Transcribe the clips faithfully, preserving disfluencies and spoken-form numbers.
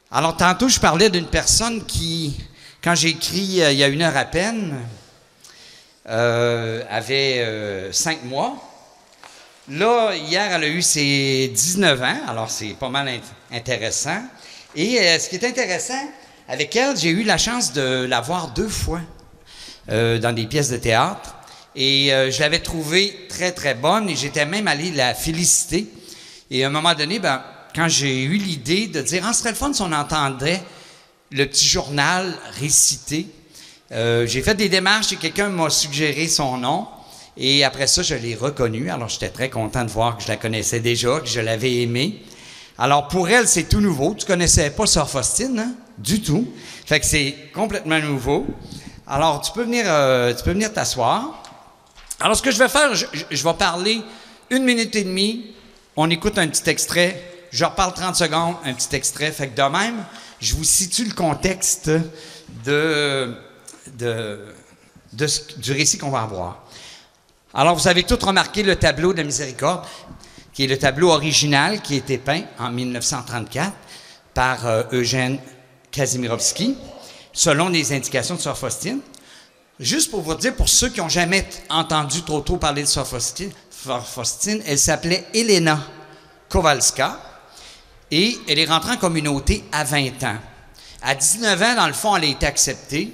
Alors, tantôt, je parlais d'une personne qui, quand j'ai écrit euh, il y a une heure à peine, euh, avait euh, cinq mois. Là, hier, elle a eu ses dix-neuf ans, alors c'est pas mal int- intéressant. Et euh, ce qui est intéressant, avec elle, j'ai eu la chance de la voir deux fois euh, dans des pièces de théâtre. Et euh, je l'avais trouvée très, très bonne et j'étais même allé la féliciter. Et à un moment donné, ben, quand j'ai eu l'idée de dire, ah, ce serait le fun si on entendrait le petit journal récité, euh, j'ai fait des démarches et quelqu'un m'a suggéré son nom. Et après ça, je l'ai reconnue. Alors, j'étais très content de voir que je la connaissais déjà, que je l'avais aimée. Alors, pour elle, c'est tout nouveau. Tu connaissais pas Sœur Faustine, hein? Du tout. Fait que c'est complètement nouveau. Alors, tu peux venir, euh, tu peux venir t'asseoir. Alors, ce que je vais faire, je, je, je vais parler une minute et demie. On écoute un petit extrait. Je reparle trente secondes, un petit extrait. Fait que de même, je vous situe le contexte de, de, de ce, du récit qu'on va avoir. Alors, vous avez tous remarqué le tableau de la Miséricorde, qui est le tableau original qui a été peint en mille neuf cent trente-quatre par euh, Eugène Kazimirovski, selon les indications de Sœur Faustine. Juste pour vous dire, pour ceux qui n'ont jamais entendu trop tôt parler de Sœur Faustine, Faustine, elle s'appelait Elena Kowalska et elle est rentrée en communauté à vingt ans. À dix-neuf ans, dans le fond, elle a été acceptée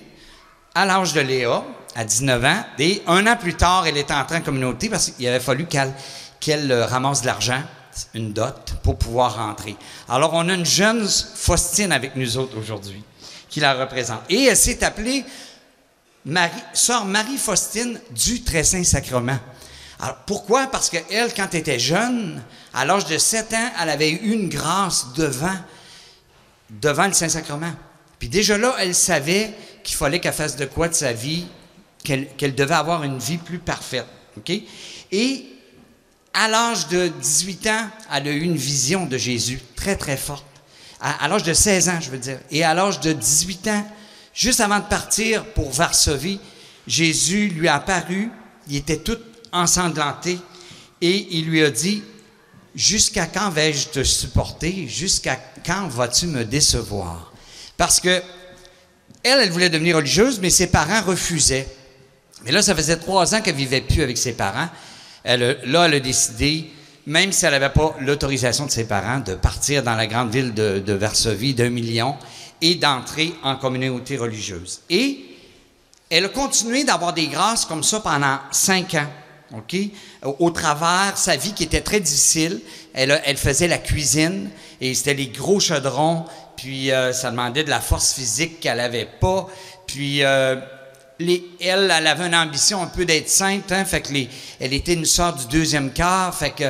à l'âge de Léa, à dix-neuf ans, et un an plus tard, elle est entrée en communauté parce qu'il avait fallu qu'elle, qu'elle ramasse de l'argent, une dot, pour pouvoir rentrer. Alors, on a une jeune Faustine avec nous autres aujourd'hui, qui la représente. Et elle s'est appelée Marie, Sœur Marie-Faustine du Très-Saint-Sacrement. Alors, pourquoi? Parce qu'elle, quand elle était jeune, à l'âge de sept ans, elle avait eu une grâce devant, devant le Saint-Sacrement. Puis déjà là, elle savait qu'il fallait qu'elle fasse de quoi de sa vie, qu'elle, qu'elle devait avoir une vie plus parfaite. Okay? Et à l'âge de dix-huit ans, elle a eu une vision de Jésus très, très forte. À, à l'âge de seize ans, je veux dire. Et à l'âge de dix-huit ans, juste avant de partir pour Varsovie, Jésus lui a apparu, il était tout ensanglanté, et il lui a dit, « Jusqu'à quand vais-je te supporter? Jusqu'à quand vas-tu me décevoir? » Parce que elle, elle voulait devenir religieuse, mais ses parents refusaient. Mais là, ça faisait trois ans qu'elle ne vivait plus avec ses parents. Elle, là, elle a décidé, même si elle n'avait pas l'autorisation de ses parents, de partir dans la grande ville de, de Varsovie d'un million et d'entrer en communauté religieuse. Et elle a continué d'avoir des grâces comme ça pendant cinq ans. Okay? Au, au travers sa vie qui était très difficile, elle, a, elle faisait la cuisine et c'était les gros chaudrons, puis euh, ça demandait de la force physique qu'elle n'avait pas. Puis euh, les, elle, elle avait une ambition un peu d'être sainte, hein, fait que les, elle était une sœur du deuxième quart, fait que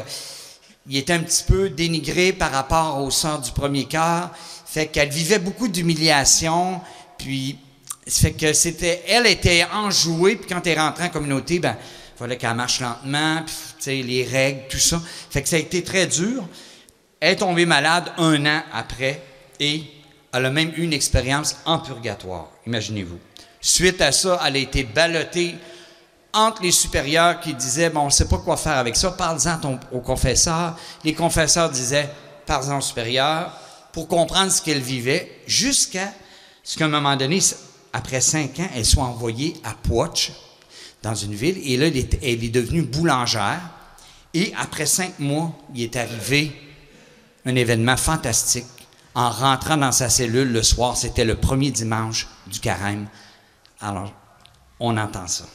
il était un petit peu dénigré par rapport aux sœurs du premier quart, fait qu'elle vivait beaucoup d'humiliation, puis fait que c'était, elle était enjouée, puis quand elle rentrait en communauté, ben il fallait qu'elle marche lentement, puis tu sais, les règles, tout ça. Fait que ça a été très dur. Elle est tombée malade un an après et elle a même eu une expérience en purgatoire, imaginez-vous. Suite à ça, elle a été ballottée entre les supérieurs qui disaient, bon, on ne sait pas quoi faire avec ça, parle-en ton, au confesseur. Les confesseurs disaient, parle-en au supérieur, pour comprendre ce qu'elle vivait, jusqu'à ce qu'à un moment donné, après cinq ans, elle soit envoyée à Płock, dans une ville, et là, elle est, elle est devenue boulangère. Et après cinq mois, il est arrivé un événement fantastique. En rentrant dans sa cellule le soir, c'était le premier dimanche du carême. Alors, on entend ça.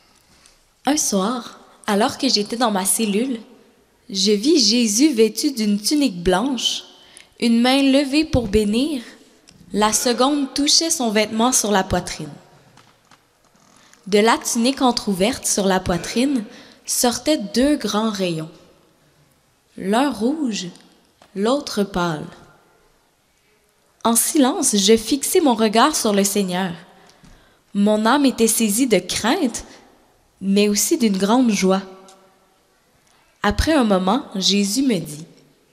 Un soir, alors que j'étais dans ma cellule, je vis Jésus vêtu d'une tunique blanche, une main levée pour bénir, la seconde touchait son vêtement sur la poitrine. De la tunique entr'ouverte sur la poitrine sortaient deux grands rayons, l'un rouge, l'autre pâle. En silence, je fixai mon regard sur le Seigneur. Mon âme était saisie de crainte, mais aussi d'une grande joie. Après un moment, Jésus me dit,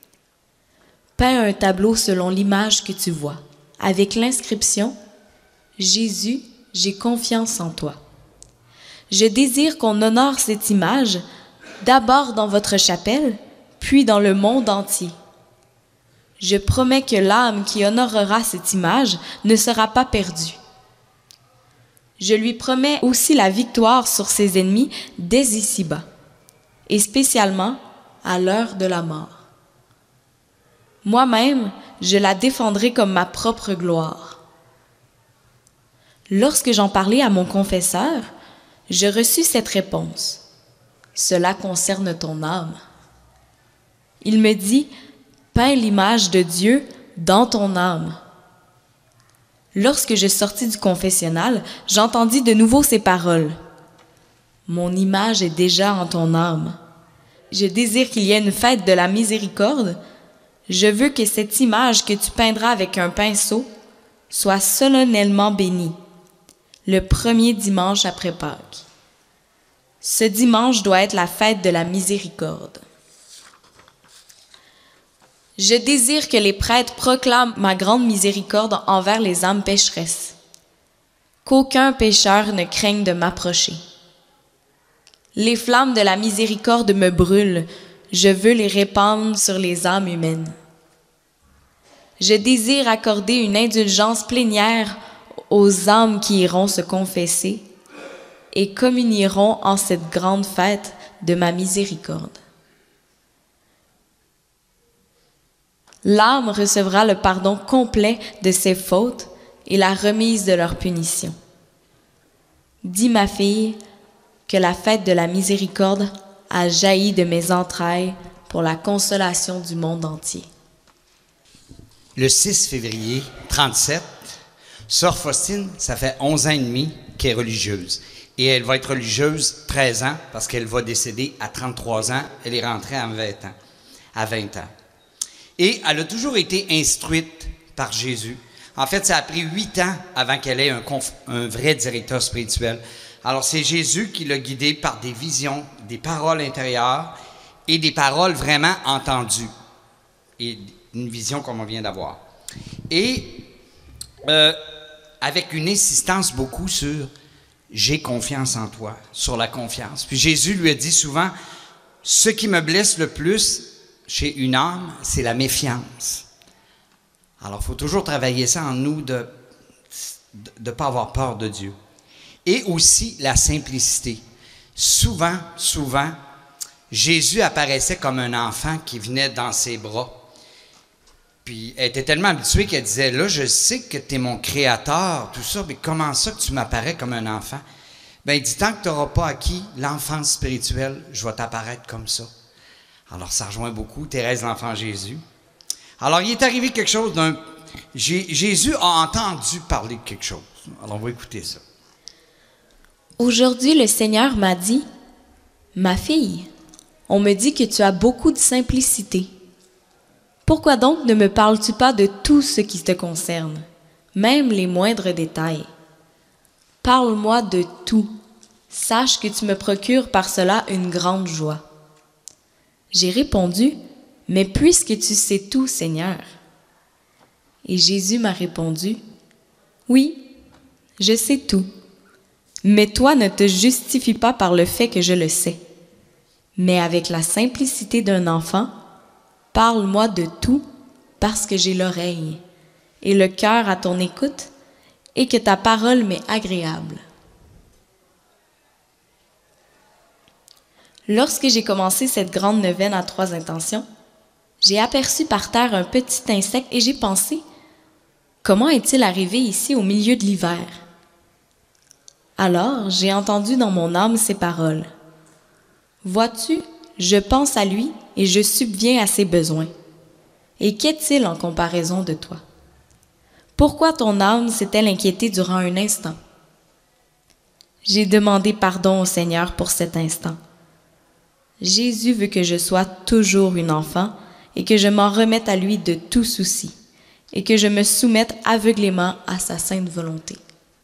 « Peins un tableau selon l'image que tu vois, avec l'inscription « Jésus, j'ai confiance en toi ». Je désire qu'on honore cette image, d'abord dans votre chapelle, puis dans le monde entier. Je promets que l'âme qui honorera cette image ne sera pas perdue. Je lui promets aussi la victoire sur ses ennemis dès ici-bas, et spécialement à l'heure de la mort. Moi-même, je la défendrai comme ma propre gloire. Lorsque j'en parlais à mon confesseur, je reçus cette réponse. Cela concerne ton âme. Il me dit, peins l'image de Dieu dans ton âme. Lorsque je sortis du confessionnal, j'entendis de nouveau ces paroles. Mon image est déjà en ton âme. Je désire qu'il y ait une fête de la miséricorde. Je veux que cette image que tu peindras avec un pinceau soit solennellement bénie, le premier dimanche après Pâques. Ce dimanche doit être la fête de la miséricorde. Je désire que les prêtres proclament ma grande miséricorde envers les âmes pécheresses. Qu'aucun pécheur ne craigne de m'approcher. Les flammes de la miséricorde me brûlent, je veux les répandre sur les âmes humaines. Je désire accorder une indulgence plénière aux âmes qui iront se confesser et communieront en cette grande fête de ma miséricorde. L'âme recevra le pardon complet de ses fautes et la remise de leur punition. Dis, ma fille, que la fête de la miséricorde a jailli de mes entrailles pour la consolation du monde entier. Le six février trente-sept, Sœur Faustine, ça fait onze ans et demi qu'elle est religieuse. Et elle va être religieuse treize ans parce qu'elle va décéder à trente-trois ans. Elle est rentrée à vingt ans. À vingt ans. Et elle a toujours été instruite par Jésus. En fait, ça a pris huit ans avant qu'elle ait un, conf- un vrai directeur spirituel. Alors, c'est Jésus qui l'a guidée par des visions, des paroles intérieures et des paroles vraiment entendues. Et une vision comme on vient d'avoir. Et euh, avec une insistance beaucoup sur « j'ai confiance en toi », sur la confiance. Puis Jésus lui a dit souvent « ce qui me blesse le plus chez une âme, c'est la méfiance ». Alors, il faut toujours travailler ça en nous de ne pas avoir peur de Dieu. Et aussi la simplicité. Souvent, souvent, Jésus apparaissait comme un enfant qui venait dans ses bras. Puis elle était tellement habituée qu'elle disait, là, je sais que tu es mon créateur, tout ça, mais comment ça que tu m'apparais comme un enfant? Bien, il dit, tant que tu n'auras pas acquis l'enfance spirituelle, je vais t'apparaître comme ça. Alors, ça rejoint beaucoup Thérèse l'Enfant Jésus. Alors, il est arrivé quelque chose d'un... Jésus a entendu parler de quelque chose. Alors, on va écouter ça. Aujourd'hui, le Seigneur m'a dit, « Ma fille, on me dit que tu as beaucoup de simplicité. Pourquoi donc ne me parles-tu pas de tout ce qui te concerne, même les moindres détails? Parle-moi de tout. Sache que tu me procures par cela une grande joie. » J'ai répondu, « Mais puisque tu sais tout, Seigneur. » Et Jésus m'a répondu, « Oui, je sais tout. Mais toi ne te justifie pas par le fait que je le sais. Mais avec la simplicité d'un enfant, parle-moi de tout parce que j'ai l'oreille et le cœur à ton écoute et que ta parole m'est agréable. » Lorsque j'ai commencé cette grande neuvaine à trois intentions, j'ai aperçu par terre un petit insecte et j'ai pensé, comment est-il arrivé ici au milieu de l'hiver? Alors j'ai entendu dans mon âme ces paroles. Vois-tu, je pense à lui et je subviens à ses besoins. Et qu'est-il en comparaison de toi? Pourquoi ton âme s'est-elle inquiétée durant un instant? J'ai demandé pardon au Seigneur pour cet instant. Jésus veut que je sois toujours une enfant et que je m'en remette à lui de tout souci et que je me soumette aveuglément à sa sainte volonté.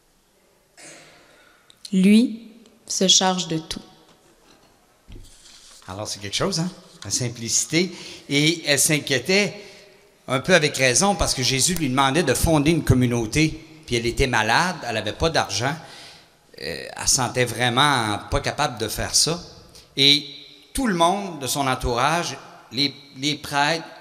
Lui se charge de tout. Alors, c'est quelque chose, hein? La simplicité. Et elle s'inquiétait un peu avec raison parce que Jésus lui demandait de fonder une communauté. Puis elle était malade, elle n'avait pas d'argent. Euh, elle se sentait vraiment pas capable de faire ça. Et tout le monde de son entourage, les, les prêtres,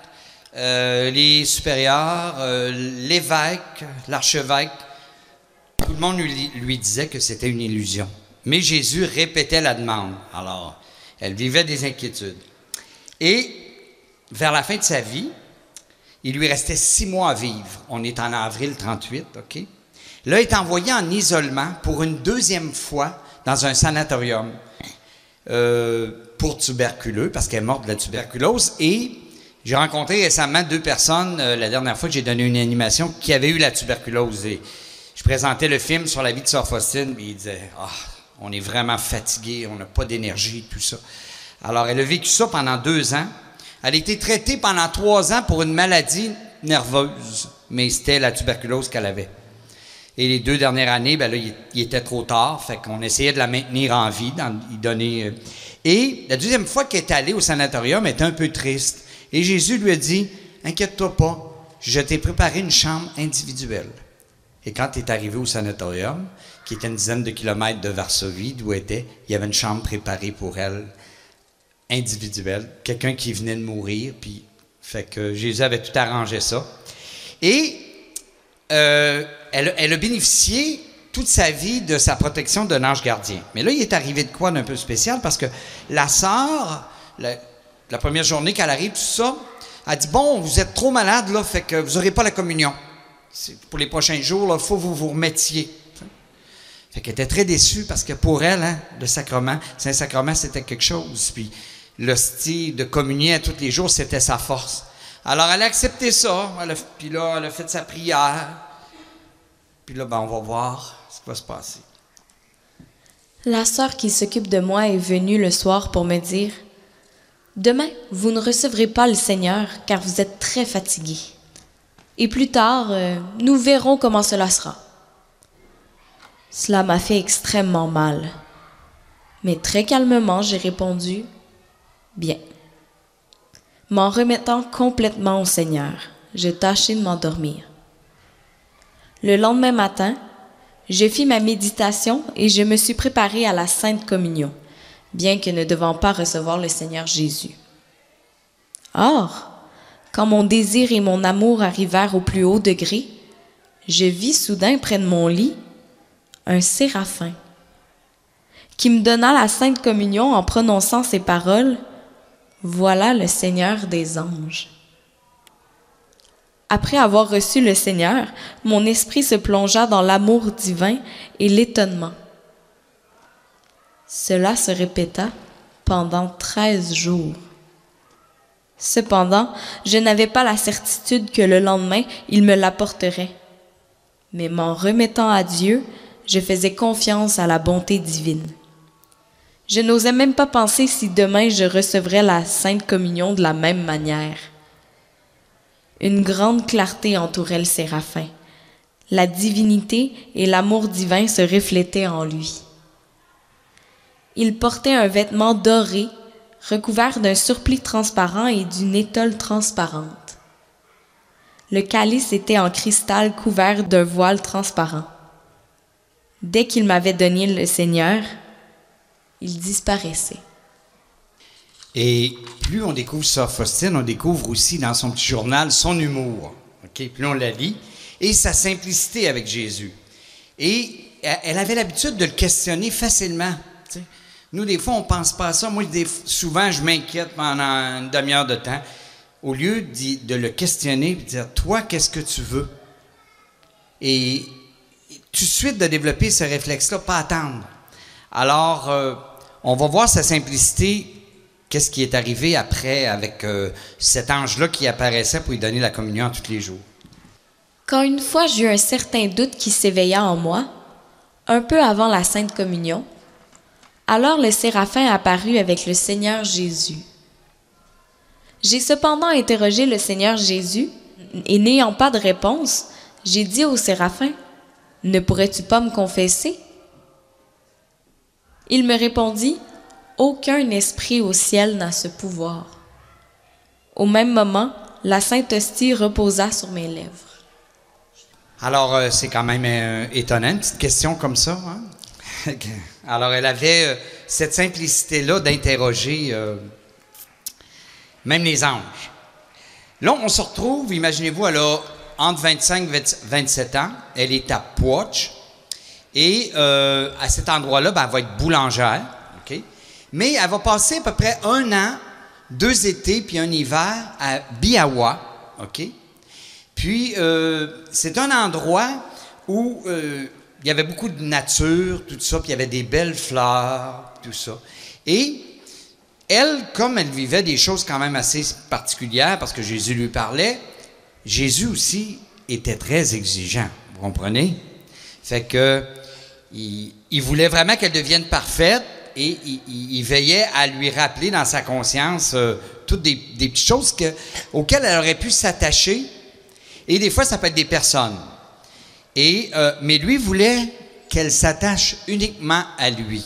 euh, les supérieurs, euh, l'évêque, l'archevêque, tout le monde lui, lui disait que c'était une illusion. Mais Jésus répétait la demande. Alors, elle vivait des inquiétudes. Et vers la fin de sa vie, il lui restait six mois à vivre. On est en avril trente-huit, OK? Là, il est envoyé en isolement pour une deuxième fois dans un sanatorium euh, pour tuberculeux, parce qu'elle est morte de la tuberculose. Et j'ai rencontré récemment deux personnes, euh, la dernière fois que j'ai donné une animation, qui avaient eu la tuberculose. Et je présentais le film sur la vie de Sœur Faustine, et ils disaient « Ah, on est vraiment fatigué, on n'a pas d'énergie, tout ça. » Alors, elle a vécu ça pendant deux ans. Elle a été traitée pendant trois ans pour une maladie nerveuse, mais c'était la tuberculose qu'elle avait. Et les deux dernières années, ben là, il, il était trop tard, fait qu'on essayait de la maintenir en vie, d'en, y donner. Et la deuxième fois qu'elle est allée au sanatorium, elle était un peu triste. Et Jésus lui a dit, « Inquiète-toi pas, je t'ai préparé une chambre individuelle. » Et quand elle est arrivée au sanatorium, qui était une dizaine de kilomètres de Varsovie, d'où elle était, il y avait une chambre préparée pour elle, individuelle, quelqu'un qui venait de mourir, puis fait que Jésus avait tout arrangé ça. Et euh, elle, elle a bénéficié toute sa vie de sa protection d'un ange gardien. Mais là, il est arrivé de quoi d'un peu spécial, parce que la sœur, la, la première journée qu'elle arrive, tout ça, elle dit, bon, vous êtes trop malade, là, fait que vous n'aurez pas la communion. C'est pour les prochains jours, il faut que vous vous remettiez. Fait qu'elle était très déçue, parce que pour elle, hein, le sacrement, Saint-Sacrement, c'était quelque chose, puis l'hostie de communier à tous les jours, c'était sa force. Alors, elle a accepté ça, elle a, puis là, elle a fait sa prière, puis là, ben, on va voir ce qui va se passer. La sœur qui s'occupe de moi est venue le soir pour me dire « Demain, vous ne recevrez pas le Seigneur, car vous êtes très fatigué. Et plus tard, euh, nous verrons comment cela sera. » Cela m'a fait extrêmement mal. Mais très calmement, j'ai répondu « Bien ». M'en remettant complètement au Seigneur, j'ai tâché de m'endormir. Le lendemain matin, je fis ma méditation et je me suis préparée à la Sainte Communion, bien que ne devant pas recevoir le Seigneur Jésus. Or, quand mon désir et mon amour arrivèrent au plus haut degré, je vis soudain près de mon lit un séraphin qui me donna la Sainte Communion en prononçant ces paroles « Voilà le Seigneur des anges ». Après avoir reçu le Seigneur, mon esprit se plongea dans l'amour divin et l'étonnement. Cela se répéta pendant treize jours. Cependant, je n'avais pas la certitude que le lendemain, il me l'apporterait. Mais m'en remettant à Dieu, je faisais confiance à la bonté divine. Je n'osais même pas penser si demain je recevrais la Sainte Communion de la même manière. Une grande clarté entourait le séraphin. La divinité et l'amour divin se reflétaient en lui. Il portait un vêtement doré, recouvert d'un surplis transparent et d'une étole transparente. Le calice était en cristal couvert d'un voile transparent. Dès qu'il m'avait donné le Seigneur, il disparaissait. Et plus on découvre Sœur Faustine, on découvre aussi dans son petit journal son humour. Okay? Plus on la lit, et sa simplicité avec Jésus. Et elle avait l'habitude de le questionner facilement. T'sais. Nous, des fois, on ne pense pas à ça. Moi, des, souvent, je m'inquiète pendant une demi-heure de temps. Au lieu de, de le questionner et de dire, toi, qu'est-ce que tu veux? Et tout de suite de développer ce réflexe-là, pas attendre. Alors, euh, on va voir sa simplicité, qu'est-ce qui est arrivé après avec euh, cet ange-là qui apparaissait pour lui donner la communion tous les jours. Quand une fois j'eus un certain doute qui s'éveilla en moi, un peu avant la Sainte Communion, alors le séraphin apparut avec le Seigneur Jésus. J'ai cependant interrogé le Seigneur Jésus, et n'ayant pas de réponse, j'ai dit au séraphin, « Ne pourrais-tu pas me confesser? » Il me répondit, « Aucun esprit au ciel n'a ce pouvoir. » Au même moment, la Sainte Hostie reposa sur mes lèvres. Alors, euh, c'est quand même euh, étonnant, une petite question comme ça. Hein? Alors, elle avait euh, cette simplicité-là d'interroger euh, même les anges. Là, on se retrouve, imaginez-vous, elle a entre vingt-cinq et vingt-sept ans, elle est à Poitch, et euh, à cet endroit-là, ben, elle va être boulangère, OK? Mais elle va passer à peu près un an, deux étés, puis un hiver à Biawa, OK? Puis, euh, c'est un endroit où euh, il y avait beaucoup de nature, tout ça, puis il y avait des belles fleurs, tout ça. Et elle, comme elle vivait des choses quand même assez particulières, parce que Jésus lui parlait, Jésus aussi était très exigeant, vous comprenez? Fait que, il, il voulait vraiment qu'elle devienne parfaite et il, il, il veillait à lui rappeler dans sa conscience euh, toutes des, des petites choses que, auxquelles elle aurait pu s'attacher. Et des fois, ça peut être des personnes. Et, euh, mais lui voulait qu'elle s'attache uniquement à lui.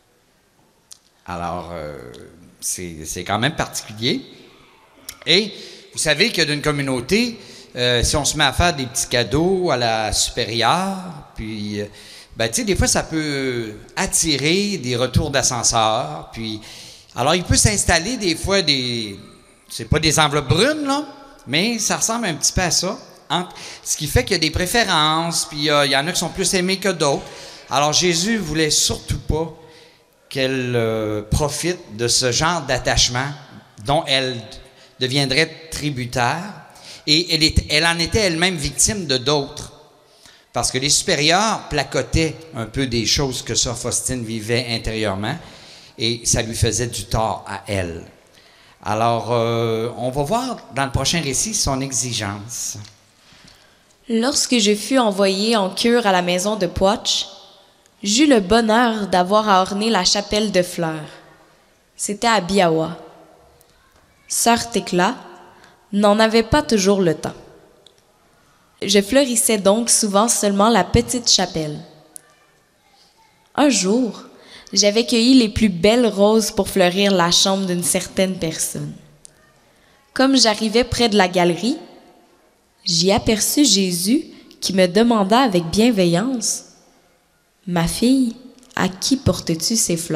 Alors, euh, c'est, c'est quand même particulier. Et vous savez que d'une communauté, euh, si on se met à faire des petits cadeaux à la supérieure, puis, euh, ben, tu sais, des fois, ça peut attirer des retours d'ascenseur. Puis, alors, il peut s'installer des fois des, c'est pas des enveloppes brunes, là, mais ça ressemble un petit peu à ça. Hein? Ce qui fait qu'il y a des préférences, puis euh, il y en a qui sont plus aimés que d'autres. Alors, Jésus voulait surtout pas qu'elle euh, profite de ce genre d'attachement dont elle deviendrait tributaire. Et elle, est, elle en était elle-même victime de d'autres. Parce que les supérieurs placotaient un peu des choses que Sœur Faustine vivait intérieurement et ça lui faisait du tort à elle. Alors, euh, on va voir dans le prochain récit son exigence. Lorsque je fus envoyée en cure à la maison de Poitch, j'eus le bonheur d'avoir à orner la chapelle de fleurs. C'était à Biawa. Sœur Thekla n'en avait pas toujours le temps. Je fleurissais donc souvent seulement la petite chapelle. Un jour, j'avais cueilli les plus belles roses pour fleurir la chambre d'une certaine personne. Comme j'arrivais près de la galerie, j'y aperçus Jésus qui me demanda avec bienveillance: « Ma fille, à qui portes-tu ces fleurs? »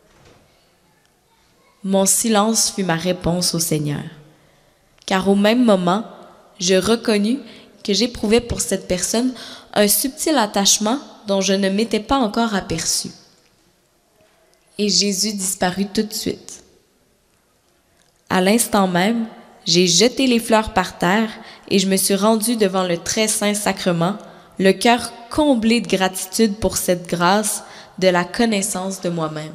Mon silence fut ma réponse au Seigneur, car au même moment, je reconnus que j'éprouvais pour cette personne un subtil attachement dont je ne m'étais pas encore aperçu. Et Jésus disparut tout de suite. À l'instant même, j'ai jeté les fleurs par terre et je me suis rendue devant le très saint sacrement, le cœur comblé de gratitude pour cette grâce de la connaissance de moi-même.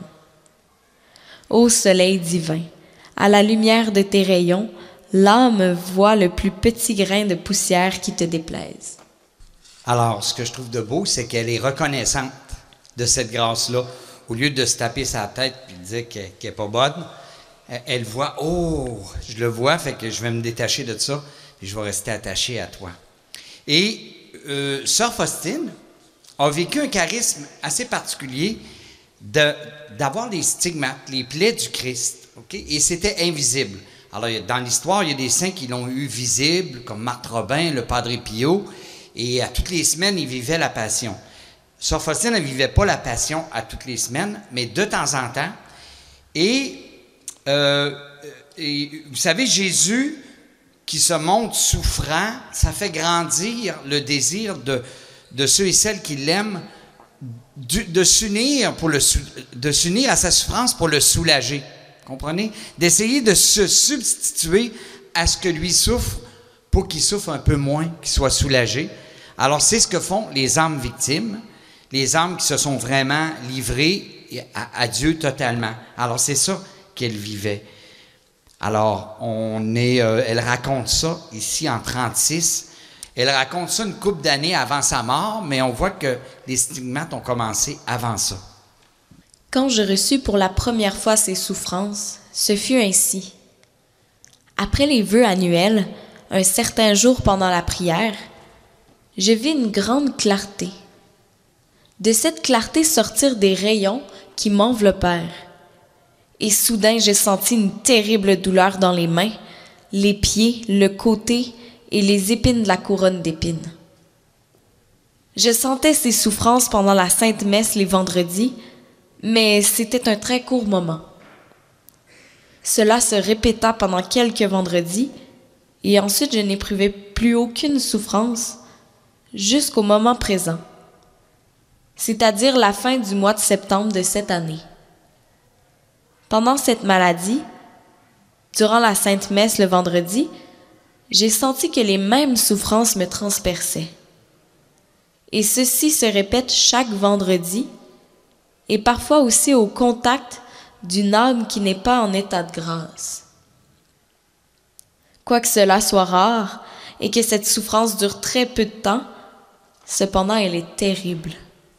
Ô soleil divin, à la lumière de tes rayons, l'âme voit le plus petit grain de poussière qui te déplaise. Alors, ce que je trouve de beau, c'est qu'elle est reconnaissante de cette grâce-là. Au lieu de se taper sa tête et de dire qu'elle n'est pas bonne, elle voit, oh, je le vois, fait que je vais me détacher de ça et je vais rester attaché à toi. Et euh, Sœur Faustine a vécu un charisme assez particulier de, d'avoir les stigmates, les plaies du Christ, okay? Et c'était invisible. Alors, dans l'histoire, il y a des saints qui l'ont eu visible, comme Marthe Robin, le Padre Pio, et à toutes les semaines, ils vivaient la Passion. Sœur Faustine ne vivait pas la Passion à toutes les semaines, mais de temps en temps. Et, euh, et vous savez, Jésus qui se montre souffrant, ça fait grandir le désir de, de ceux et celles qui l'aiment de, de s'unir pour le de s'unir à sa souffrance pour le soulager. Comprenez? D'essayer de se substituer à ce que lui souffre pour qu'il souffre un peu moins, qu'il soit soulagé. Alors, c'est ce que font les âmes victimes, les âmes qui se sont vraiment livrées à, à Dieu totalement. Alors, c'est ça qu'elle vivait. Alors, on est, euh, elle raconte ça ici en trente-six. Elle raconte ça une couple d'années avant sa mort, mais on voit que les stigmates ont commencé avant ça. Quand je reçus pour la première fois ces souffrances, ce fut ainsi. Après les vœux annuels, un certain jour pendant la prière, je vis une grande clarté. De cette clarté sortirent des rayons qui m'enveloppèrent. Et soudain, je sentis une terrible douleur dans les mains, les pieds, le côté et les épines de la couronne d'épines. Je sentais ces souffrances pendant la Sainte Messe les vendredis, mais c'était un très court moment. Cela se répéta pendant quelques vendredis, Et ensuite, je n'éprouvais plus aucune souffrance jusqu'au moment présent, c'est-à-dire la fin du mois de septembre de cette année. Pendant cette maladie, durant la Sainte Messe le vendredi, j'ai senti que les mêmes souffrances me transperçaient. Et ceci se répète chaque vendredi et parfois aussi au contact d'une âme qui n'est pas en état de grâce. Quoique cela soit rare et que cette souffrance dure très peu de temps, cependant elle est terrible.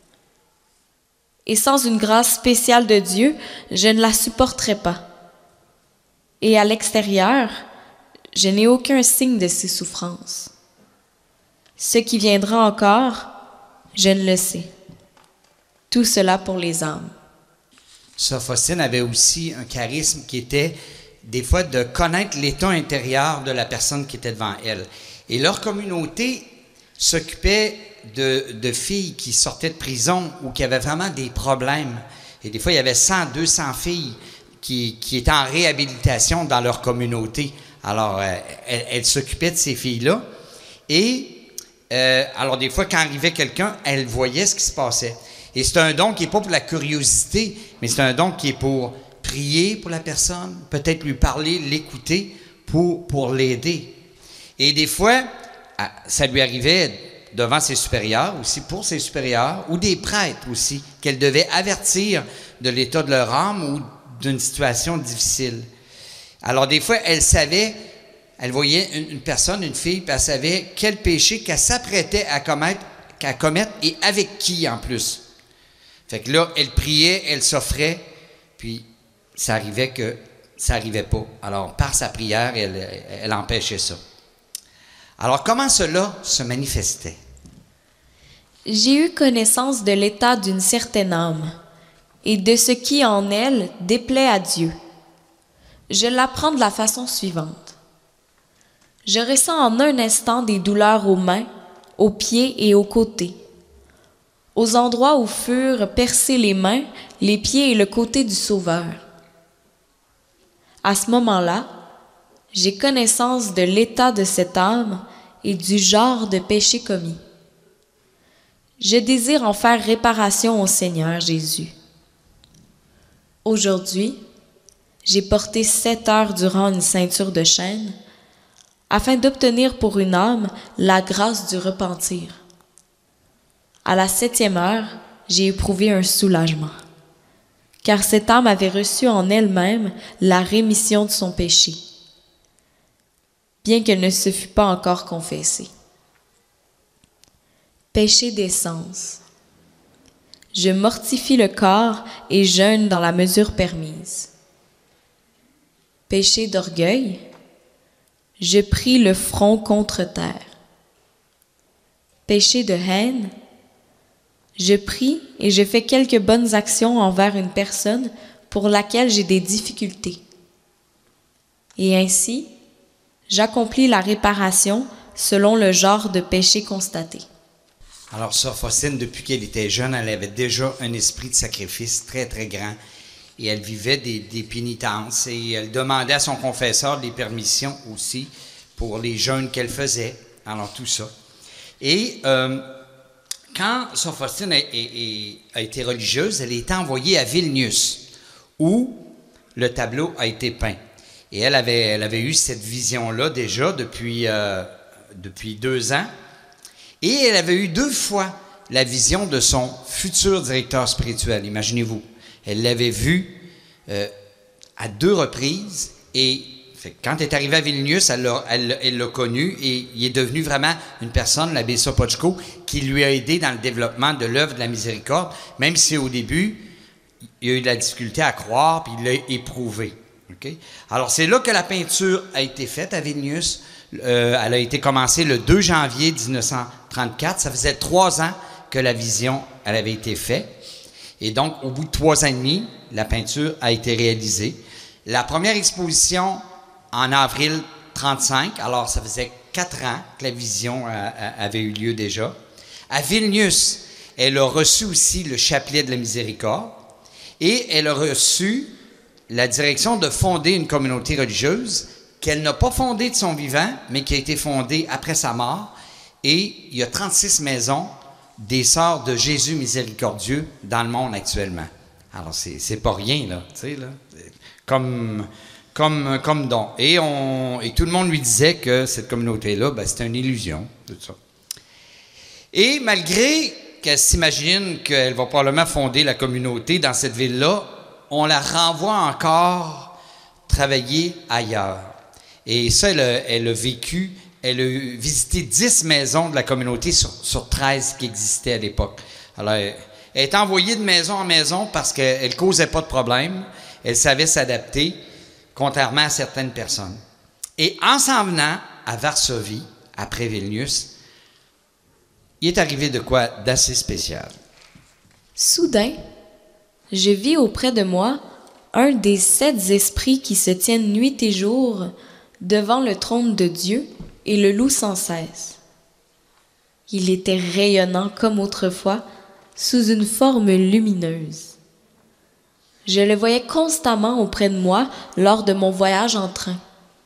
Et sans une grâce spéciale de Dieu, je ne la supporterai pas. Et à l'extérieur, je n'ai aucun signe de ces souffrances. Ce qui viendra encore, je ne le sais. Tout cela pour les âmes. Sœur Faustine avait aussi un charisme qui était des fois de connaître l'état intérieur de la personne qui était devant elle. Et leur communauté s'occupait de, de filles qui sortaient de prison ou qui avaient vraiment des problèmes. Et des fois, il y avait cent, deux cents filles qui, qui étaient en réhabilitation dans leur communauté. Alors, euh, elle, elle s'occupait de ces filles-là. Et, euh, alors, des fois, quand arrivait quelqu'un, elle voyait ce qui se passait. Et c'est un don qui n'est pas pour la curiosité, mais c'est un don qui est pour prier pour la personne, peut-être lui parler, l'écouter, pour, pour l'aider. Et des fois, ça lui arrivait devant ses supérieurs, aussi pour ses supérieurs, ou des prêtres aussi, qu'elle devait avertir de l'état de leur âme ou d'une situation difficile. Alors, des fois, elle savait, elle voyait une, une personne, une fille, puis elle savait quel péché qu'elle s'apprêtait à commettre, à commettre et avec qui en plus. Fait que là, elle priait, elle s'offrait, puis ça arrivait que ça n'arrivait pas. Alors, par sa prière, elle, elle empêchait ça. Alors, comment cela se manifestait? J'ai eu connaissance de l'état d'une certaine âme et de ce qui en elle déplaît à Dieu. Je l'apprends de la façon suivante. Je ressens en un instant des douleurs aux mains, aux pieds et aux côtés, aux endroits où furent percées les mains, les pieds et le côté du Sauveur. À ce moment-là, j'ai connaissance de l'état de cette âme et du genre de péché commis. Je désire en faire réparation au Seigneur Jésus. Aujourd'hui, j'ai porté sept heures durant une ceinture de chaîne afin d'obtenir pour une âme la grâce du repentir. À la septième heure, j'ai éprouvé un soulagement, car cette âme avait reçu en elle-même la rémission de son péché, bien qu'elle ne se fût pas encore confessée. Péché d'essence. Je mortifie le corps et jeûne dans la mesure permise. Péché d'orgueil. Je prie le front contre terre. Péché de haine. Je prie et je fais quelques bonnes actions envers une personne pour laquelle j'ai des difficultés. Et ainsi, j'accomplis la réparation selon le genre de péché constaté. Alors, sœur Faustine, depuis qu'elle était jeune, elle avait déjà un esprit de sacrifice très, très grand. Et elle vivait des, des pénitences. Et elle demandait à son confesseur des permissions aussi pour les jeûnes qu'elle faisait. Alors, tout ça. Et euh, quand sœur Faustine a, a, a été religieuse, elle a été envoyée à Vilnius, où le tableau a été peint. Et elle avait, elle avait eu cette vision-là déjà depuis, euh, depuis deux ans. Et elle avait eu deux fois la vision de son futur directeur spirituel, imaginez-vous. Elle l'avait vu euh, à deux reprises et fait, quand elle est arrivée à Vilnius, elle l'a, elle, elle l'a connu et il est devenu vraiment une personne, l'abbé Sopoćko, qui lui a aidé dans le développement de l'œuvre de la miséricorde, même si au début, il a eu de la difficulté à croire puis il l'a éprouvé. Okay? Alors c'est là que la peinture a été faite à Vilnius. Euh, elle a été commencée le deux janvier dix-neuf cent trente-quatre. Ça faisait trois ans que la vision elle avait été faite. Et donc, au bout de trois ans et demi, la peinture a été réalisée. La première exposition en avril trente-cinq, alors ça faisait quatre ans que la vision a, a, avait eu lieu déjà. À Vilnius, elle a reçu aussi le chapelet de la miséricorde et elle a reçu la direction de fonder une communauté religieuse qu'elle n'a pas fondée de son vivant, mais qui a été fondée après sa mort. Et il y a trente-six maisons des Sœurs de Jésus miséricordieux dans le monde actuellement. Alors, c'est, c'est pas rien, là, tu sais, là, comme, comme, comme don. Et, on, et tout le monde lui disait que cette communauté-là, ben, c'était une illusion, tout ça. Et malgré qu'elle s'imagine qu'elle va probablement fonder la communauté dans cette ville-là, on la renvoie encore travailler ailleurs. Et ça, elle a, elle a vécu, elle a visité dix maisons de la communauté sur, sur treize qui existaient à l'époque. Alors, elle, elle est envoyée de maison en maison parce qu'elle ne causait pas de problème. Elle savait s'adapter, contrairement à certaines personnes. Et en s'en venant à Varsovie, après Vilnius, il est arrivé de quoi d'assez spécial. Soudain, je vis auprès de moi un des sept esprits qui se tiennent nuit et jour devant le trône de Dieu et le louent sans cesse. Il était rayonnant comme autrefois, sous une forme lumineuse. Je le voyais constamment auprès de moi lors de mon voyage en train.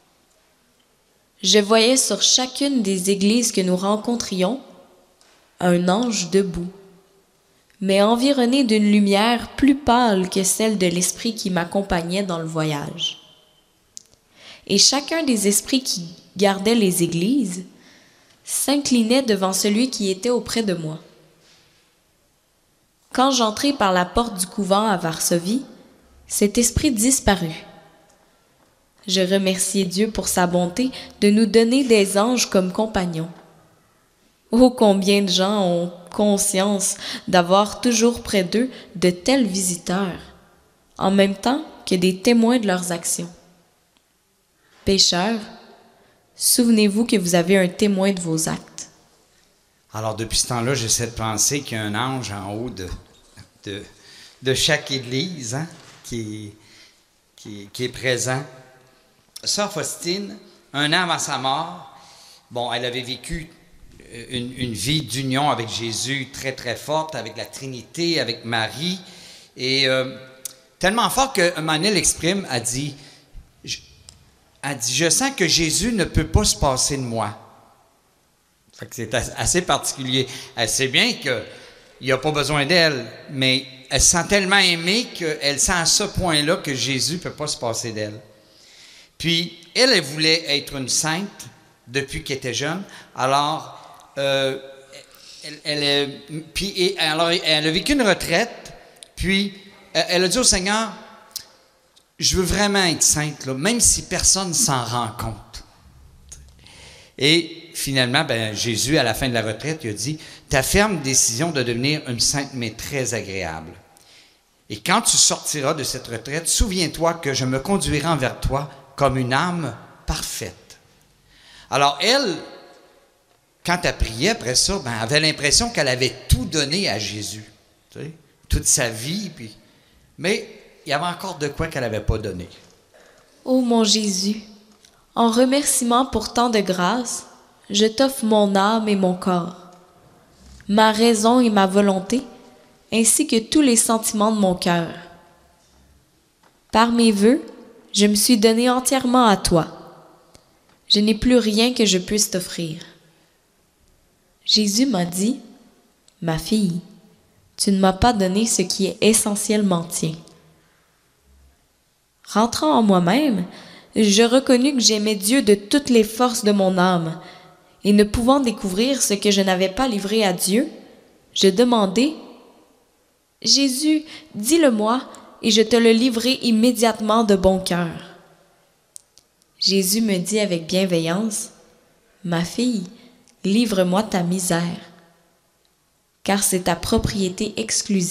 Je voyais sur chacune des églises que nous rencontrions un ange debout, mais environné d'une lumière plus pâle que celle de l'esprit qui m'accompagnait dans le voyage. Et chacun des esprits qui gardaient les églises s'inclinait devant celui qui était auprès de moi. Quand j'entrai par la porte du couvent à Varsovie, cet esprit disparut. Je remerciai Dieu pour sa bonté de nous donner des anges comme compagnons. Oh, combien de gens ont conscience d'avoir toujours près d'eux de tels visiteurs, en même temps que des témoins de leurs actions. Pécheurs, souvenez-vous que vous avez un témoin de vos actes. Alors, depuis ce temps-là, j'essaie de penser qu'il y a un ange en haut de, de, de chaque église, hein, qui, qui, qui est présent. Sœur Faustine, un an avant sa mort, bon, elle avait vécu une, une vie d'union avec Jésus très, très forte, avec la Trinité, avec Marie, et euh, tellement fort qu'un moment donné, elle exprime, elle dit, je, elle dit, je sens que Jésus ne peut pas se passer de moi. Fait que c'est assez particulier. Elle sait bien qu'il n'y a pas besoin d'elle, mais elle se sent tellement aimée qu'elle sent à ce point-là que Jésus ne peut pas se passer d'elle. Puis, elle, elle voulait être une sainte depuis qu'elle était jeune. Alors, euh, elle, elle, puis, et, alors, elle a vécu une retraite, puis elle a dit au Seigneur, je veux vraiment être sainte, là, même si personne ne s'en rend compte. Et finalement, ben, Jésus, à la fin de la retraite, il a dit, ta ferme décision de devenir une sainte, mais très agréable. Et quand tu sortiras de cette retraite, souviens-toi que je me conduirai envers toi comme une âme parfaite. Alors, elle, quand elle priait après ça, ben, elle avait l'impression qu'elle avait tout donné à Jésus. Tu sais, toute sa vie, puis... mais il y avait encore de quoi qu'elle n'avait pas donné. Ô mon Jésus, en remerciement pour tant de grâce, je t'offre mon âme et mon corps, ma raison et ma volonté, ainsi que tous les sentiments de mon cœur. Par mes vœux, je me suis donné entièrement à toi. Je n'ai plus rien que je puisse t'offrir. Jésus m'a dit, « Ma fille, tu ne m'as pas donné ce qui est essentiellement tien. » Rentrant en moi-même, je reconnus que j'aimais Dieu de toutes les forces de mon âme, et ne pouvant découvrir ce que je n'avais pas livré à Dieu, je demandai, « Jésus, dis-le-moi, et je te le livrerai immédiatement de bon cœur. » Jésus me dit avec bienveillance, « Ma fille, livre-moi ta misère, car c'est ta propriété exclusive. »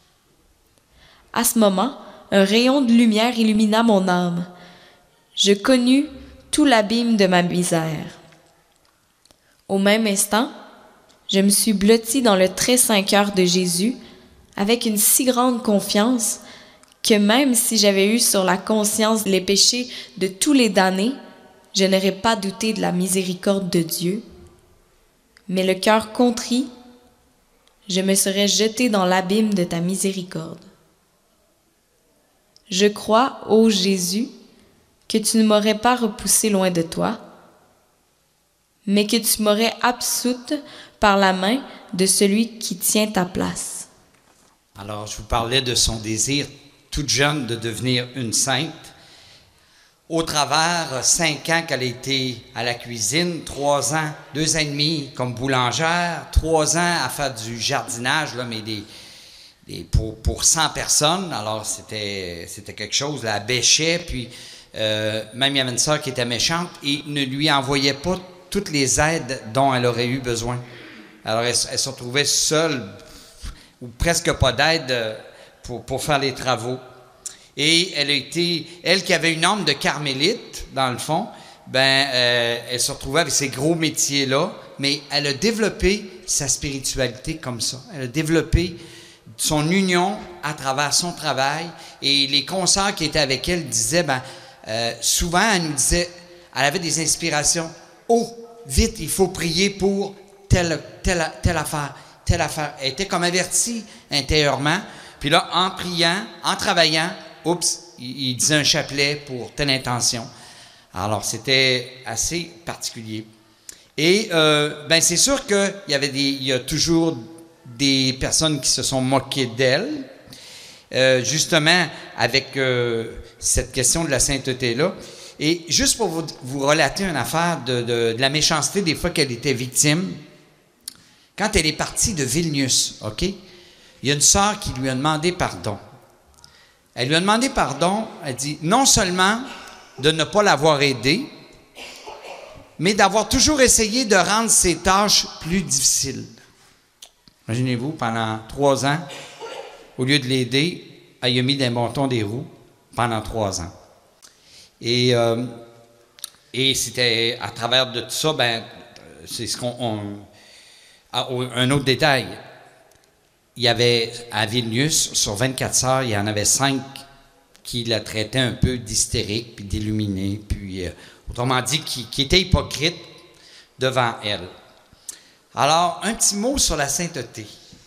À ce moment, un rayon de lumière illumina mon âme. Je connus tout l'abîme de ma misère. Au même instant, je me suis blottie dans le très saint cœur de Jésus avec une si grande confiance que même si j'avais eu sur la conscience les péchés de tous les damnés, je n'aurais pas douté de la miséricorde de Dieu. Mais le cœur contrit, je me serais jetée dans l'abîme de ta miséricorde. Je crois, ô Jésus, que tu ne m'aurais pas repoussé loin de toi, mais que tu m'aurais absoute par la main de celui qui tient ta place. » Alors, je vous parlais de son désir, toute jeune, de devenir une sainte. Au travers, cinq ans qu'elle a été à la cuisine, trois ans, deux ans et demi comme boulangère, trois ans à faire du jardinage, là, mais des, des, pour, pour cent personnes. Alors, c'était, c'était quelque chose, là, elle bêchait, puis euh, même il y avait une sœur qui était méchante et ne lui envoyait pas toutes les aides dont elle aurait eu besoin. Alors, elle, elle se retrouvait seule, ou presque pas d'aide pour, pour faire les travaux. Et elle a été, elle qui avait une âme de carmélite, dans le fond, ben, euh, elle se retrouvait avec ces gros métiers-là, mais elle a développé sa spiritualité comme ça. Elle a développé son union à travers son travail. Et les consoeurs qui étaient avec elle disaient, ben, euh, souvent, elle nous disait, elle avait des inspirations. Oh, vite, il faut prier pour telle, telle, telle affaire, telle affaire. Elle était comme avertie intérieurement. Puis là, en priant, en travaillant, oups, il, il disait un chapelet pour telle intention. Alors, c'était assez particulier. Et, euh, ben, c'est sûr qu'il y avait des, il y a toujours des personnes qui se sont moquées d'elle, euh, justement, avec euh, cette question de la sainteté-là. Et juste pour vous, vous relater une affaire de, de, de la méchanceté des fois qu'elle était victime, quand elle est partie de Vilnius, OK, il y a une sœur qui lui a demandé pardon. Elle lui a demandé pardon, elle dit, non seulement de ne pas l'avoir aidée, mais d'avoir toujours essayé de rendre ses tâches plus difficiles. Imaginez-vous, pendant trois ans, au lieu de l'aider, elle a mis des montons des roues pendant trois ans. Et, euh, et c'était à travers de tout ça, ben, c'est ce qu'on... On, un autre détail, il y avait à Vilnius, sur vingt-quatre sœurs, il y en avait cinq qui la traitaient un peu d'hystérique, puis d'illuminée, puis euh, autrement dit, qui, qui étaient hypocrites devant elle. Alors, un petit mot sur la sainteté.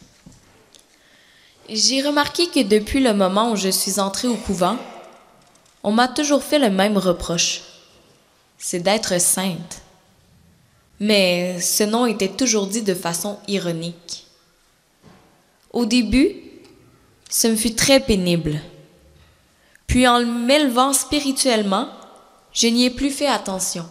J'ai remarqué que depuis le moment où je suis entrée au couvent, on m'a toujours fait le même reproche. C'est d'être sainte. Mais ce nom était toujours dit de façon ironique. Au début, ce me fut très pénible. Puis en m'élevant spirituellement, je n'y ai plus fait attention.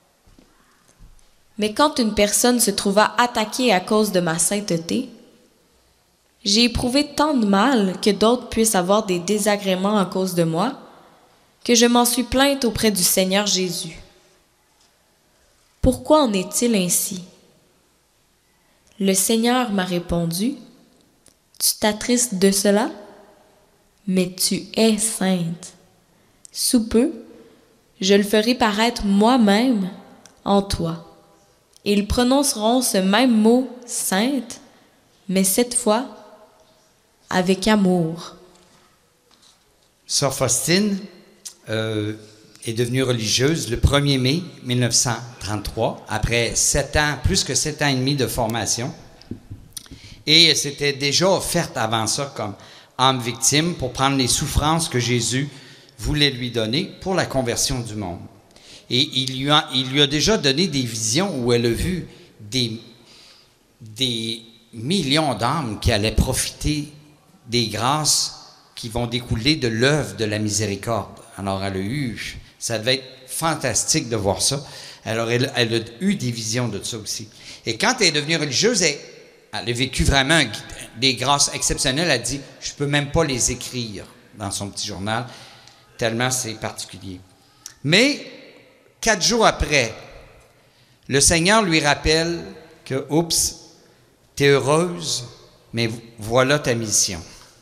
Mais quand une personne se trouva attaquée à cause de ma sainteté, j'ai éprouvé tant de mal que d'autres puissent avoir des désagréments à cause de moi, que je m'en suis plainte auprès du Seigneur Jésus. Pourquoi en est-il ainsi? Le Seigneur m'a répondu, « Tu t'attristes de cela, mais tu es sainte. Sous peu, je le ferai paraître moi-même en toi. Et ils prononceront ce même mot « sainte », mais cette fois, avec amour. » Sœur Faustine euh, est devenue religieuse le premier mai mille neuf cent trente-trois, après sept ans, plus que sept ans et demi de formation. Et elle s'était déjà offerte avant ça comme âme victime pour prendre les souffrances que Jésus voulait lui donner pour la conversion du monde. Et il lui a, il lui a déjà donné des visions où elle a vu des, des millions d'âmes qui allaient profiter des grâces qui vont découler de l'œuvre de la miséricorde. Alors, elle a eu, ça devait être fantastique de voir ça. Alors, elle, elle a eu des visions de ça aussi. Et quand elle est devenue religieuse, elle, elle a vécu vraiment des grâces exceptionnelles. Elle a dit, je ne peux même pas les écrire dans son petit journal, tellement c'est particulier. Mais, quatre jours après, le Seigneur lui rappelle que, oups, tu es heureuse, mais voilà ta mission.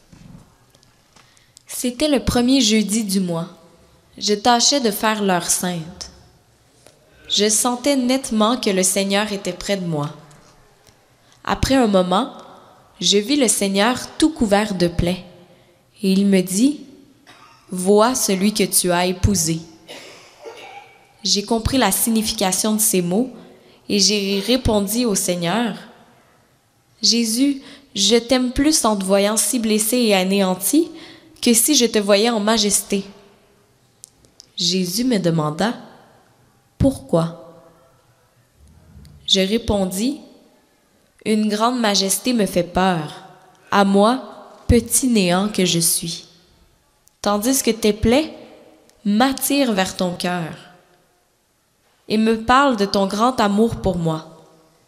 C'était le premier jeudi du mois. Je tâchais de faire l'heure sainte. Je sentais nettement que le Seigneur était près de moi. Après un moment, je vis le Seigneur tout couvert de plaies, et il me dit, « Vois celui que tu as épousé. » J'ai compris la signification de ces mots, et j'ai répondu au Seigneur, « Jésus, je t'aime plus en te voyant si blessé et anéanti que si je te voyais en majesté. » Jésus me demanda « Pourquoi ?» Je répondis « Une grande majesté me fait peur, à moi, petit néant que je suis, tandis que tes plaies m'attirent vers ton cœur et me parlent de ton grand amour pour moi. »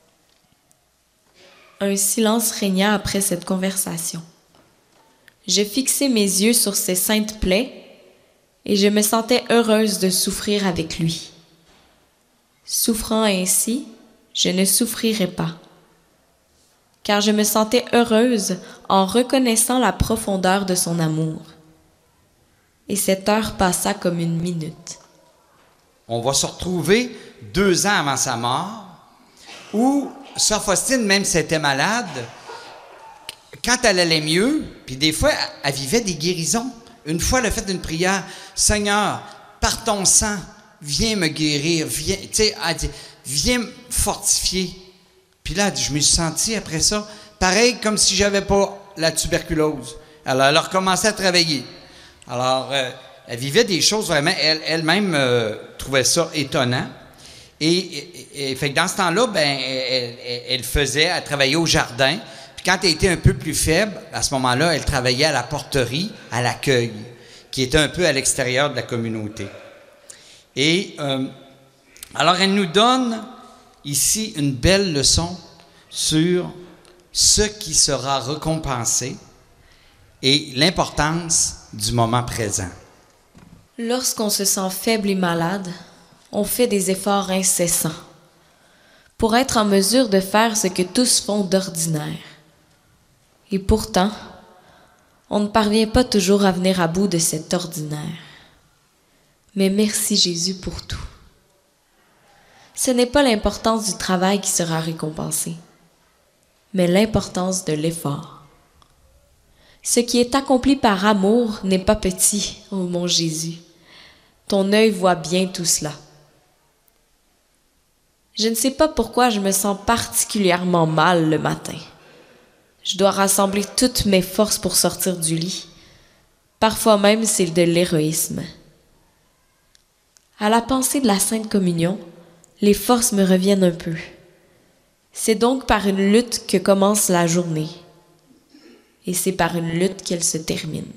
Un silence régna après cette conversation. Je fixai mes yeux sur ses saintes plaies et je me sentais heureuse de souffrir avec lui. Souffrant ainsi, je ne souffrirai pas, car je me sentais heureuse en reconnaissant la profondeur de son amour. Et cette heure passa comme une minute. On va se retrouver deux ans avant sa mort, où Sœur Faustine, même si elle était malade, quand elle allait mieux, puis des fois, elle vivait des guérisons. Une fois, elle a fait une prière, « Seigneur, par ton sang, viens me guérir, viens, tu sais, elle dit, viens me fortifier. » Puis là, elle dit, je me suis sentie après ça, pareil comme si j'avais pas la tuberculose. Alors, elle a recommencé à travailler. Alors, euh, elle vivait des choses vraiment, elle, elle-même euh, trouvait ça étonnant. Et, et, et fait que dans ce temps-là, ben, elle, elle, elle faisait, elle travaillait au jardin. Puis quand elle était un peu plus faible, à ce moment-là, elle travaillait à la porterie, à l'accueil, qui était un peu à l'extérieur de la communauté. Et euh, alors, elle nous donne ici une belle leçon sur ce qui sera récompensé et l'importance du moment présent. Lorsqu'on se sent faible et malade, on fait des efforts incessants pour être en mesure de faire ce que tous font d'ordinaire. Et pourtant, on ne parvient pas toujours à venir à bout de cet ordinaire. Mais merci Jésus pour tout. Ce n'est pas l'importance du travail qui sera récompensée, mais l'importance de l'effort. Ce qui est accompli par amour n'est pas petit, ô mon Jésus. Ton œil voit bien tout cela. Je ne sais pas pourquoi je me sens particulièrement mal le matin. Je dois rassembler toutes mes forces pour sortir du lit. Parfois même, c'est de l'héroïsme. À la pensée de la Sainte Communion, les forces me reviennent un peu. C'est donc par une lutte que commence la journée. Et c'est par une lutte qu'elle se termine.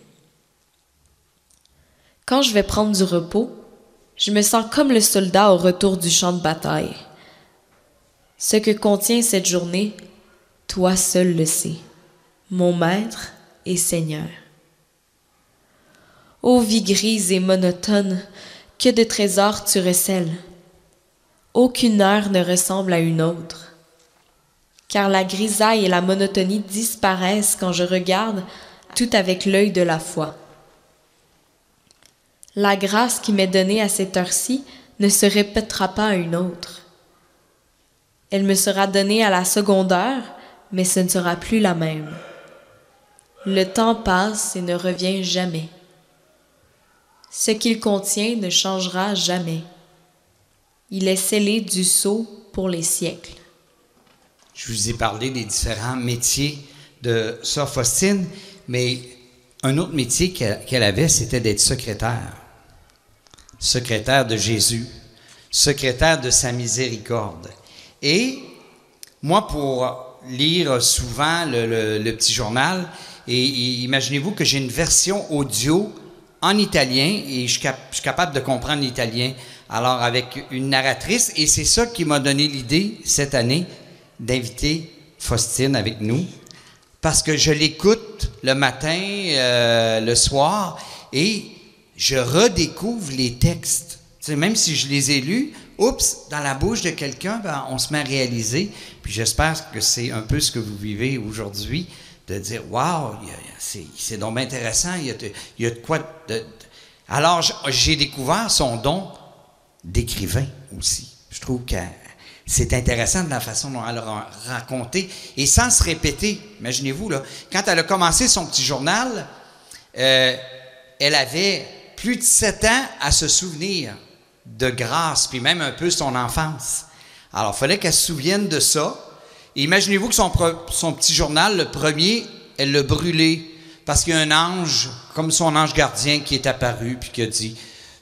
Quand je vais prendre du repos, je me sens comme le soldat au retour du champ de bataille. Ce que contient cette journée, toi seul le sais, mon Maître et Seigneur. Ô vie grise et monotone, que de trésors tu recèles. Aucune heure ne ressemble à une autre. Car la grisaille et la monotonie disparaissent quand je regarde tout avec l'œil de la foi. La grâce qui m'est donnée à cette heure-ci ne se répétera pas à une autre. Elle me sera donnée à la seconde heure, mais ce ne sera plus la même. Le temps passe et ne revient jamais. Ce qu'il contient ne changera jamais. Il est scellé du sceau pour les siècles. Je vous ai parlé des différents métiers de Sœur Faustine, mais un autre métier qu'elle avait, c'était d'être secrétaire. Secrétaire de Jésus, secrétaire de sa miséricorde. Et moi, pour lire souvent le, le, le petit journal, et, et imaginez-vous que j'ai une version audio en italien, et je, cap, je suis capable de comprendre l'italien, alors avec une narratrice, et c'est ça qui m'a donné l'idée, cette année, d'inviter Faustine avec nous, parce que je l'écoute le matin, euh, le soir, et je redécouvre les textes. Tu sais, même si je les ai lus, oups, dans la bouche de quelqu'un, ben, on se met à réaliser. Puis j'espère que c'est un peu ce que vous vivez aujourd'hui, de dire, waouh, c'est, c'est donc bien intéressant, il y a de, il y a de quoi. De, de... Alors, j'ai découvert son don d'écrivain aussi. Je trouve que c'est intéressant de la façon dont elle a raconté, et sans se répéter. Imaginez-vous, là, quand elle a commencé son petit journal, euh, elle avait plus de sept ans à se souvenir de grâce, puis même un peu son enfance. Alors, il fallait qu'elle se souvienne de ça. Et imaginez-vous que son, son petit journal, le premier, elle l'a brûlé, parce qu'il y a un ange, comme son ange gardien, qui est apparu, puis qui a dit,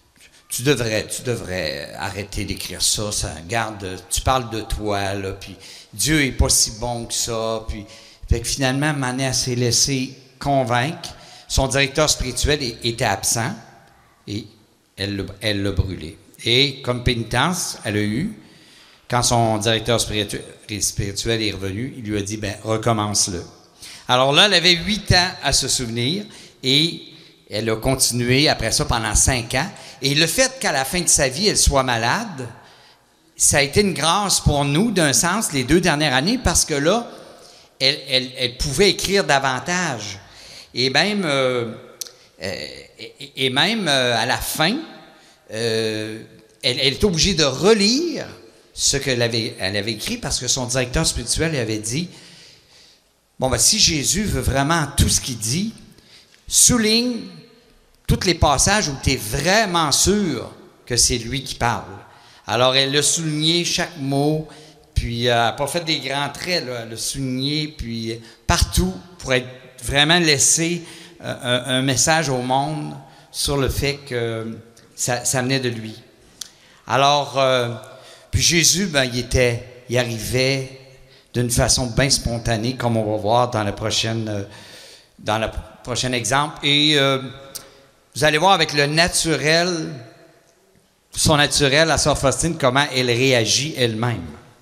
tu devrais, tu devrais arrêter d'écrire ça, ça garde, tu parles de toi, là, puis Dieu est pas si bon que ça, puis fait que finalement, Mané s'est laissé convaincre. Son directeur spirituel était absent et elle l'a, elle l'a brûlé. Et comme pénitence, elle a eu, quand son directeur spirituel, spirituel est revenu, il lui a dit, ben recommence-le. Alors là, elle avait huit ans à se souvenir et elle a continué après ça pendant cinq ans. Et le fait qu'à la fin de sa vie, elle soit malade, ça a été une grâce pour nous, d'un sens, les deux dernières années, parce que là, elle, elle, elle pouvait écrire davantage. Et même, euh, euh, et, et même euh, à la fin, euh, elle, elle est obligée de relire ce qu'elle avait, elle avait écrit parce que son directeur spirituel lui avait dit, bon, ben, si Jésus veut vraiment tout ce qu'il dit, souligne tous les passages où tu es vraiment sûr que c'est lui qui parle. Alors, elle a souligné chaque mot, puis elle n'a pas fait des grands traits, là, elle a souligné, puis partout, pour être vraiment laisser euh, un, un message au monde sur le fait que ça, ça venait de lui. Alors, euh, puis Jésus, ben, il était, il arrivait d'une façon bien spontanée, comme on va voir dans la prochaine, euh, dans le prochain exemple. Et euh, vous allez voir avec le naturel, son naturel à Sœur Faustine, comment elle réagit elle-même.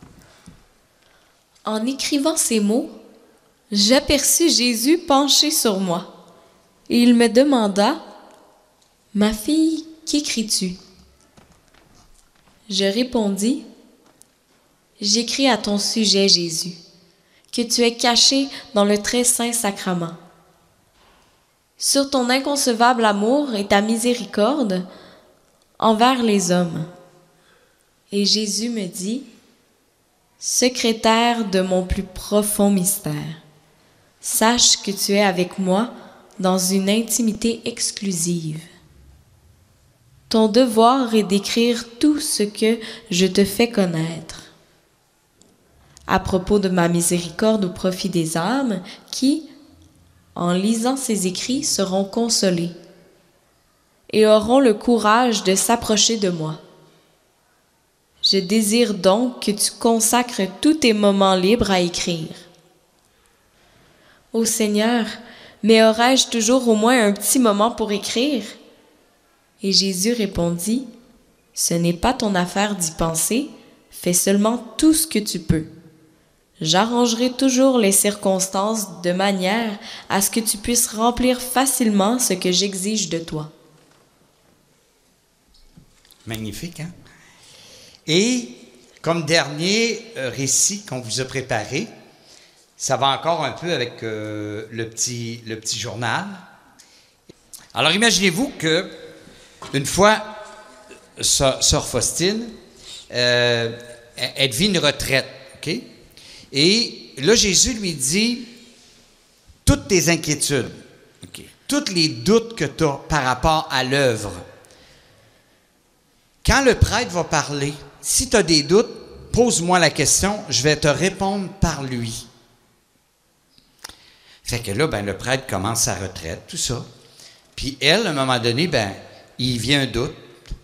En écrivant ces mots, j'aperçus Jésus penché sur moi, et il me demanda, « Ma fille, qu'écris-tu? » Je répondis, « J'écris à ton sujet, Jésus, que tu es caché dans le très saint sacrement. Sur ton inconcevable amour et ta miséricorde envers les hommes. » Et Jésus me dit, « Secrétaire de mon plus profond mystère, sache que tu es avec moi dans une intimité exclusive. Ton devoir est d'écrire tout ce que je te fais connaître. À propos de ma miséricorde au profit des âmes qui, en lisant ces écrits, seront consolées et auront le courage de s'approcher de moi. Je désire donc que tu consacres tous tes moments libres à écrire. Ô Seigneur, mais aurais-je toujours au moins un petit moment pour écrire? » Et Jésus répondit, « Ce n'est pas ton affaire d'y penser, fais seulement tout ce que tu peux. J'arrangerai toujours les circonstances de manière à ce que tu puisses remplir facilement ce que j'exige de toi. » Magnifique, hein? Et comme dernier euh, récit qu'on vous a préparé, ça va encore un peu avec euh, le, petit, le petit journal. Alors imaginez-vous que une fois, Sœur Faustine, euh, elle vit une retraite, OK? Et là, Jésus lui dit, toutes tes inquiétudes, OK, tous les doutes que tu as par rapport à l'œuvre, quand le prêtre va parler, si tu as des doutes, pose-moi la question, je vais te répondre par lui. Fait que là, ben, le prêtre commence sa retraite, tout ça. Puis elle, à un moment donné, ben, il vient un doute.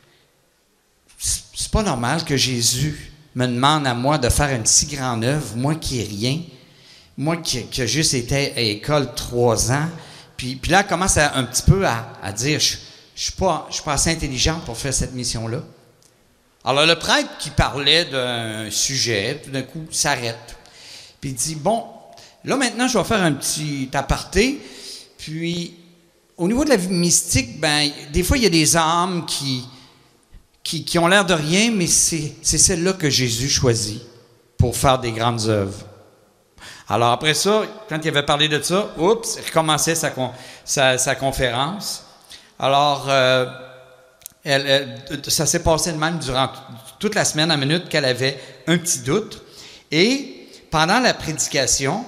C'est pas normal que Jésus me demande à moi de faire une si grande œuvre, moi qui n'ai rien, moi qui, qui a juste été à l'école trois ans. Puis, puis là, elle commence à, un petit peu à, à dire, je ne suis pas, je suis pas assez intelligente pour faire cette mission-là. Alors le prêtre qui parlait d'un sujet, tout d'un coup, s'arrête. Puis il dit, bon, là maintenant, je vais faire un petit aparté, puis au niveau de la vie mystique, ben, des fois, il y a des âmes qui, qui, qui ont l'air de rien, mais c'est, c'est celle-là que Jésus choisit pour faire des grandes œuvres. Alors après ça, quand il avait parlé de ça, oups, il recommençait sa, sa, sa conférence. Alors, euh, elle, elle, ça s'est passé de même durant toute la semaine, à minute qu'elle avait un petit doute. Et pendant la prédication,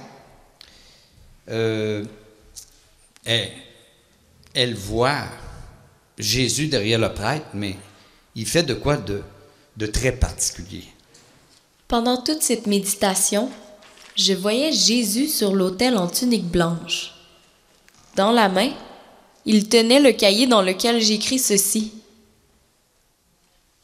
euh, elle, elle voit Jésus derrière le prêtre, mais il fait de quoi de, de très particulier. Pendant toute cette méditation, je voyais Jésus sur l'autel en tunique blanche. Dans la main, il tenait le cahier dans lequel j'écris ceci.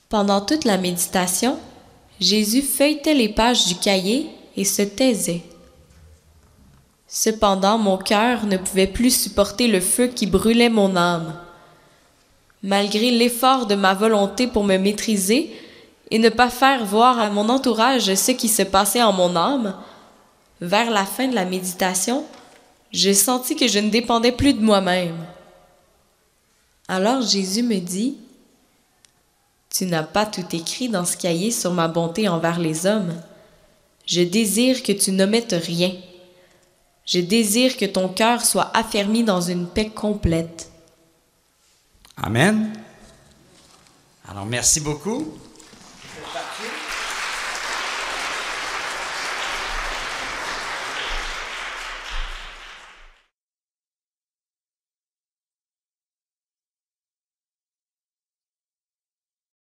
Pendant toute la méditation, Jésus feuilletait les pages du cahier et se taisait. Cependant, mon cœur ne pouvait plus supporter le feu qui brûlait mon âme. Malgré l'effort de ma volonté pour me maîtriser et ne pas faire voir à mon entourage ce qui se passait en mon âme, vers la fin de la méditation, je sentis que je ne dépendais plus de moi-même. Alors Jésus me dit, « Tu n'as pas tout écrit dans ce cahier sur ma bonté envers les hommes. Je désire que tu n'omettes rien. Je désire que ton cœur soit affermi dans une paix complète. » Amen. Alors, merci beaucoup.